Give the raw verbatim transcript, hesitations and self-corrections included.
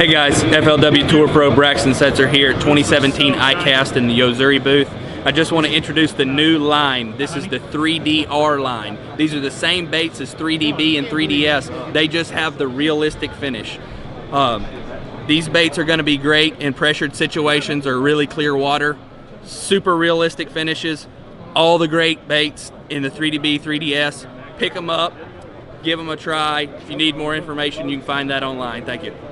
Hey guys, F L W Tour Pro Braxton Setzer here at twenty seventeen iCast in the Yo-Zuri booth. I just want to introduce the new line. This is the three D R line. These are the same baits as three D B and three D S. They just have the realistic finish. Um, these baits are going to be great in pressured situations or really clear water. Super realistic finishes. All the great baits in the three D B, three D S. Pick them up, give them a try. If you need more information, you can find that online. Thank you.